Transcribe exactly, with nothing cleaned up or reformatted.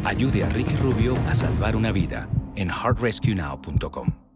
Ayude a Ricky Rubio a salvar una vida en heart rescue now punto com.